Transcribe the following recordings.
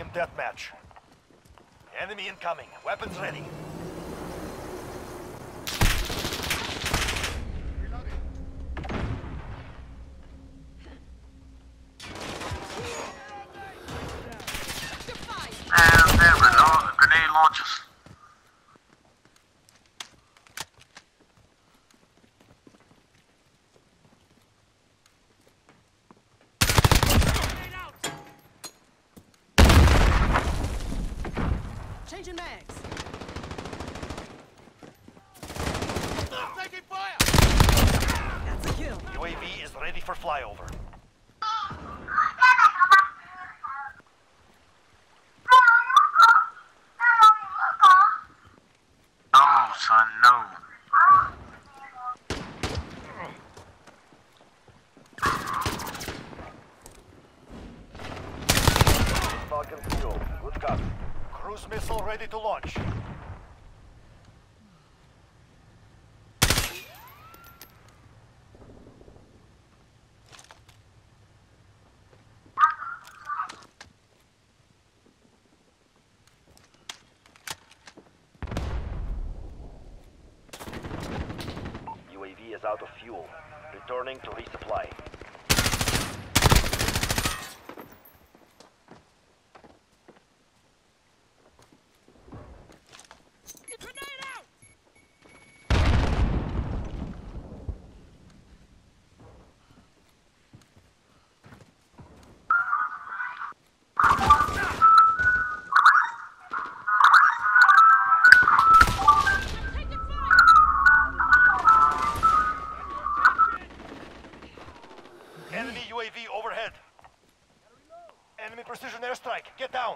Deathmatch. Enemy incoming. Weapons ready. And there we go, the grenade launchers. Changing mags. Taking fire! That's a kill. UAV is ready for flyover. Oh, son, no. Falcon fuel. Good copy. Cruise missile ready to launch. UAV is out of fuel. Returning to resupply. Enemy UAV overhead. Enemy precision airstrike. Get down.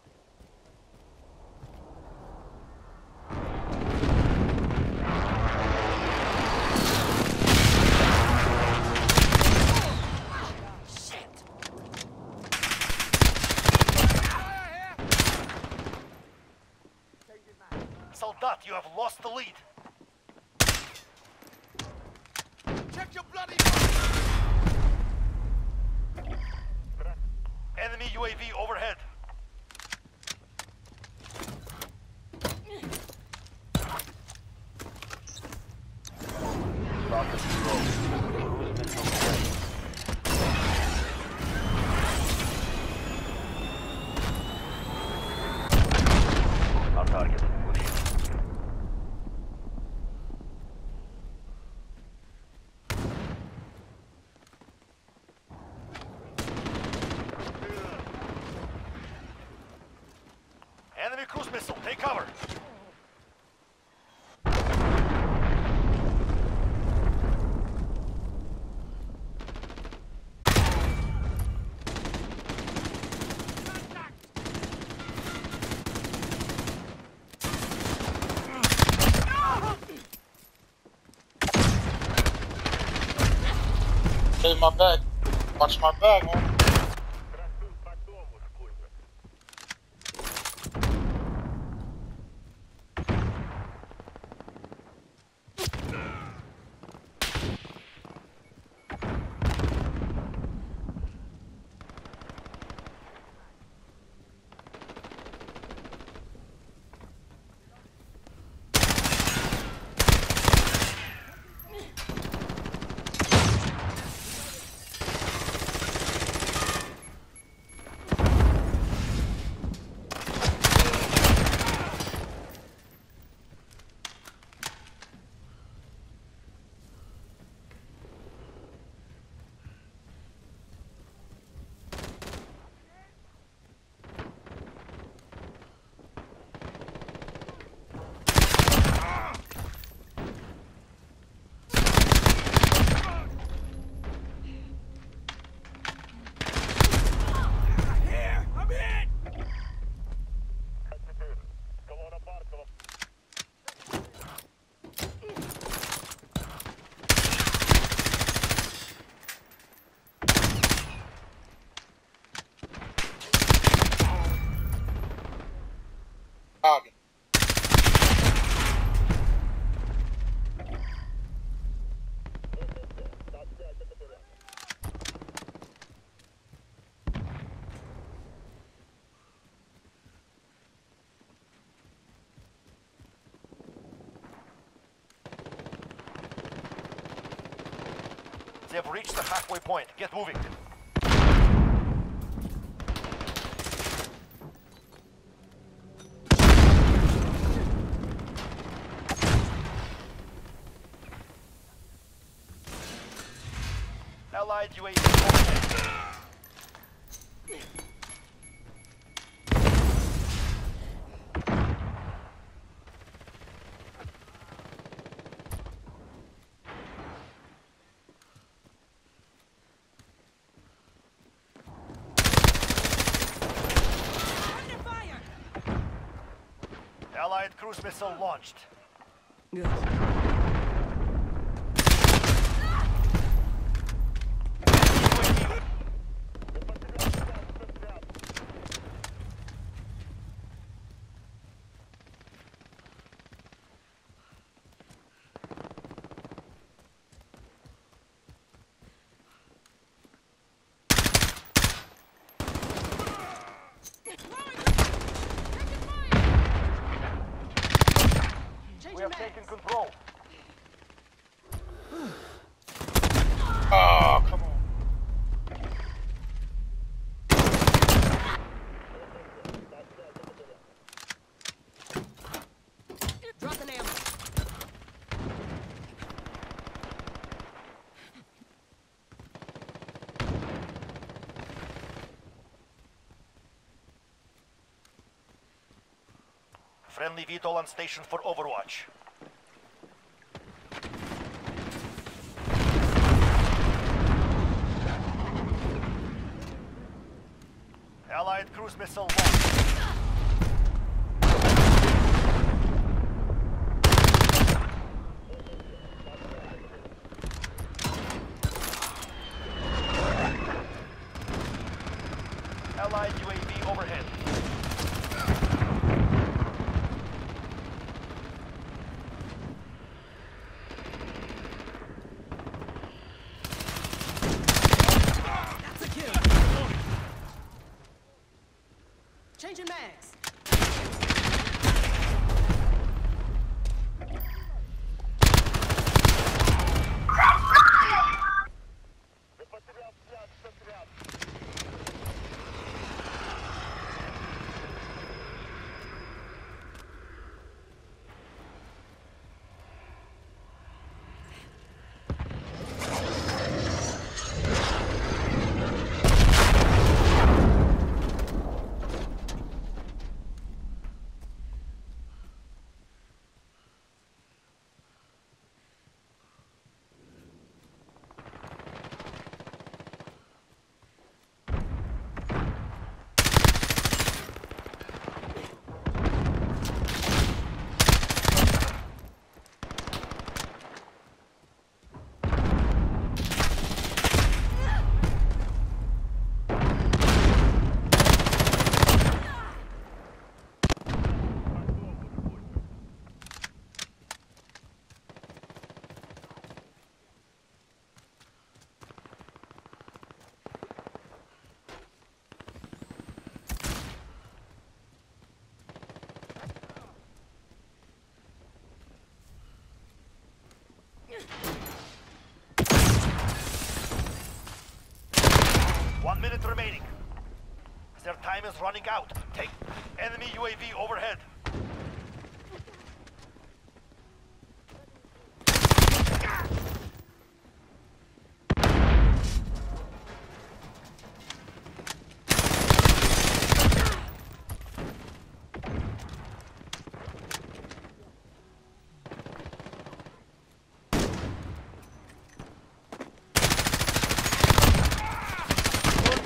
Soldat, you have lost the lead. Check your bloody... Enemy UAV overhead. Rocket control. Cruise missile ready. On target. Good hit. Enemy cruise missile, take cover. Hey, my back. Watch my back, man. They've reached the halfway point. Get moving. Allied UAV overhead. Under fire. Allied cruise missile launched. Good. We have taken control. Oh, come on. Drop an ammo. Friendly VTOL on station for Overwatch. Allied cruise missile launched. Allied UAV overhead. That's a kill. Changing mags. One minute remaining. Their time is running out. Take enemy UAV overhead.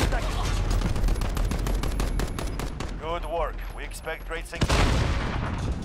Good work. We expect great things.